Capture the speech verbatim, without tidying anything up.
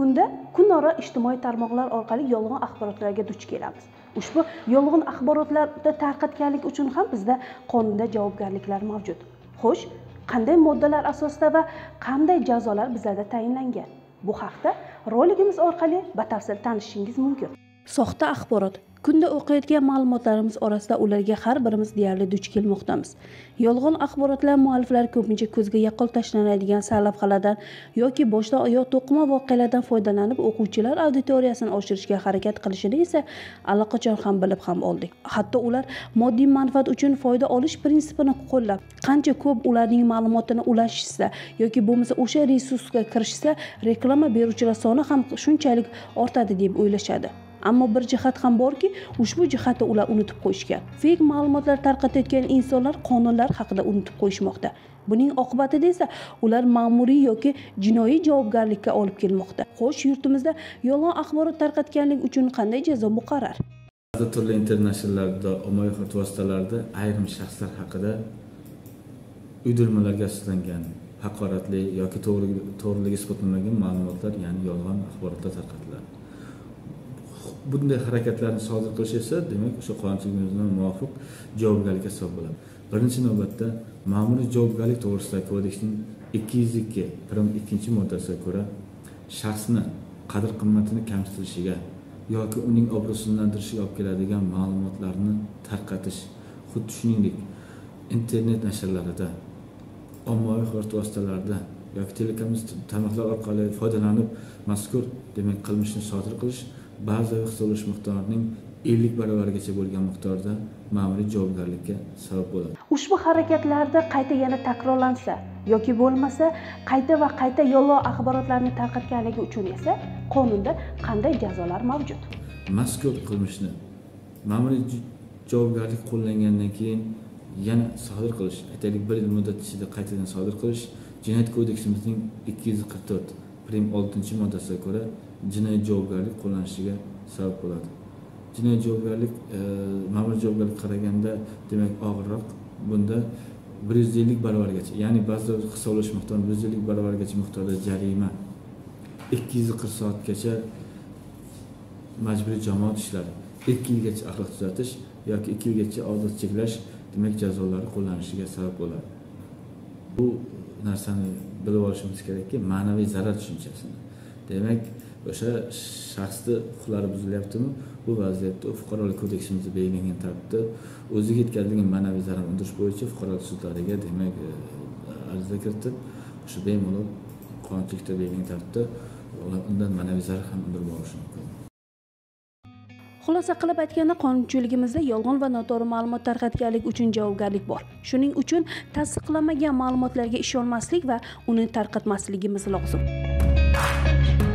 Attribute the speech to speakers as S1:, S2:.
S1: kunda kunora ijtimoiy tarmoqlar orqali yolg'on axborotlarga duch kelamiz. Ushbu yolg'on axborotlarni tarqatganlik uchun ham bizda qonunda javobgarliklar mavjud. Xo'sh, qanday moddalar asosida va qanday jazolar bizlarda tayinlangan? Bu haqda roligimiz orqali batafsil tanishishingiz mumkin. Soxta axborot. Kunda o'qiyotgan ma'lumotlarimiz orasida ularga har birimiz deyarli duch kelmoqdamiz. Yolg'on axborotlar mualliflari ko'pincha ko'zga yaqqol tashlanadigan sarlavhalardan yoki boshdan oyoq to'qima voqealardan foydalanib o'quvchilar auditoriyasini oshirishga harakat qilishini esa allaqachon ham bilib ham oldik. Hatto ular moddiy manfaat uchun foyda olish prinsipini qo'llab, qancha ko'p ularning ma'lumotini ulashishsa yoki bo'lmasa o'sha resursga kirishsa, reklama beruvchilar soni ham shunchalik ortadi deb o'ylashadi. Ammo bir jihat ham borki, ushbu jihatni ular unutib qo'yishgan. Fake ma'lumotlar tarqatayotgan insonlar qonunlar haqida unutib qo'yishmoqda. Buning oqibatida esa ular ma'muriy yoki jinoiy javobgarlikka olib kelmoqda. Xo'sh, yurtimizda yolg'on axborot tarqatganlik uchun qanday jazo muqarrar?
S2: Ba'zi turli internet-nashrlarda, ommaviy axborot vositalarida ayrim shaxslar haqida uydirmalarga asoslangan haqoratli yoki to'g'riligi isbotlanmagan ma'lumotlar, ya'ni yolg'on axborotlar tarqatiladi. Bunday harakatlarni sodir qilish esa demak o'sha qonunchiligimizga muvofiq javobgarlikka sabab bo'ladi. Birinchi navbatda ma'muriy javobgarlik to'g'risidagi kodeksning ikki yuz ikki prim ikkinchi moddasiga ko'ra shaxsni qadr-qimmatini kamsitilishiga yoki uning obro'sizlantirishiga olib keladigan ma'lumotlarni tarqatish, xuddi shuningdek internet nashrlarida, ommaviy axborot vositalarida yoki telekommunikatsiya tarmoqlar orqali foydalanib mazkur demak qilmishni sodir qilish ba'zi hisoblash miqdorining ellik baravarigacha bo'lgan miqdorda ma'muriy javobgarlikka sabab bo'ladi.
S1: Ushbu harakatlarda qayta yana takrorlansa yoki bo'lmasa qayta va qayta yolg'on axborotlarni tarqatganligi uchun esa qonunda qanday jazolar mavjud?
S2: Mazkur qilmishni ma'muriy javobgarlik qo'llangandan keyin yana sodir qilish, aytaylik bir yil muddat ichida qaytadan sodir qilish Jinoyat kodeksimizning ikki yuz qirq to'rt prim oltinchi moddasiga ko'ra jinoiy javobgarlik qo'llanishiga sabab bo'ladi. Jinoiy javobgarlik ma'muriy javobgarlikka qaraganda demak og'irroq. Bunda bir yuz ellik baravargacha, ya'ni ba'zi hisoblash miqdori bir yuz ellik baravargacha miqdorda jarima, ikki yuz qirq soatgacha majburiy jamoat ishlari, ikki yilgacha axloq tuzatish yoki ikki yilgacha ozod cheklash demak jazolari qo'llanishiga sabab bo'ladi. Bu narsani bilib olishimiz kerakki, ma'naviy zarar tushunchasini. Demak, o'sha shaxsning huquqlari buzilyaptimi? Bu vaziyatda fuqarolik kodeksimizda belgilangan tartibda o'ziga yetkazilgan ma'naviy zarar undirish bo'yicha fuqarolik sudlariga demak ariza kiritib, o'sha bemalol qonunchilikda belgilangan tartibda undan ma'naviy zarar ham undirib olish mumkin.
S1: Xulosa qilib aytganda, qonunchiligimizda yolg'on va noto'g'ri ma'lumot tarqatganlik uchun javobgarlik bor. Shuning uchun tasdiqlanmagan ma'lumotlarga ishonmaslik va uni tarqatmasligimiz lozim.